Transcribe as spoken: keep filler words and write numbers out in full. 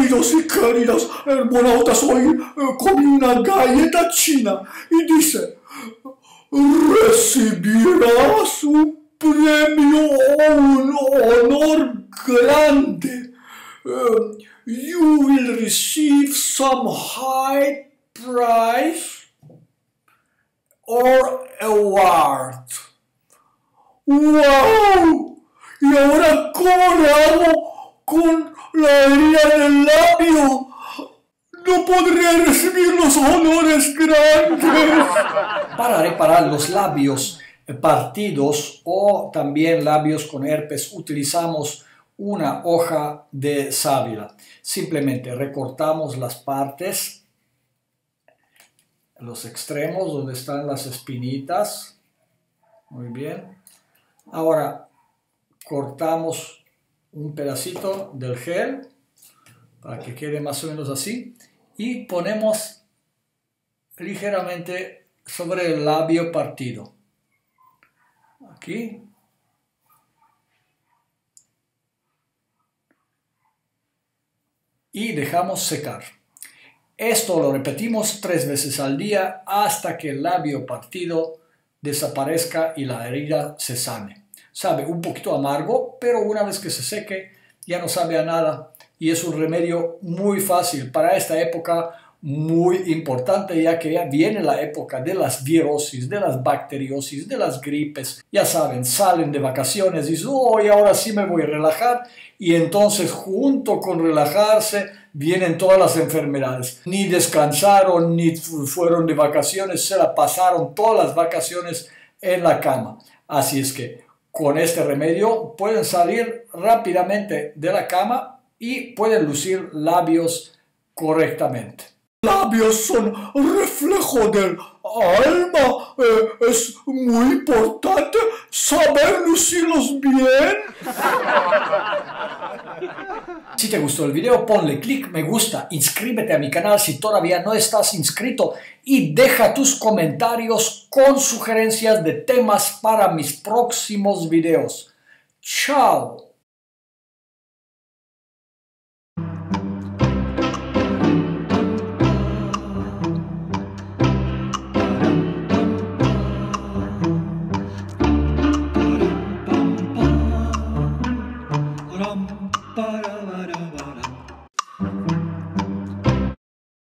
Queridos y queridas hermonautas, hoy eh, comí una galleta china y dice, recibirás un premio o un honor grande. Uh, you will receive some high prize or award. ¡Wow! ¿Y ahora cómo le hago con la herida del labio? No podré recibir los honores grandes. Para reparar los labios partidos o también labios con herpes utilizamos una hoja de sábila. Simplemente recortamos las partes, los extremos donde están las espinitas. Muy bien. Ahora cortamos un pedacito del gel para que quede más o menos así y ponemos ligeramente sobre el labio partido. Aquí. Y dejamos secar. Esto lo repetimos tres veces al día hasta que el labio partido desaparezca y la herida se sane. Sabe un poquito amargo, pero una vez que se seque ya no sabe a nada y es un remedio muy fácil para esta época, muy importante, ya que ya viene la época de las virosis, de las bacteriosis, de las gripes. Ya saben, salen de vacaciones y dicen, oh, y ahora sí me voy a relajar. Y entonces, junto con relajarse, vienen todas las enfermedades. Ni descansaron, ni fueron de vacaciones, se la pasaron todas las vacaciones en la cama. Así es que, con este remedio, pueden salir rápidamente de la cama y pueden lucir labios correctamente. Labios son reflejo del alma. Eh, es muy importante saber lucirlos bien. Si te gustó el video, ponle clic, me gusta, inscríbete a mi canal si todavía no estás inscrito y deja tus comentarios con sugerencias de temas para mis próximos videos. ¡Chao!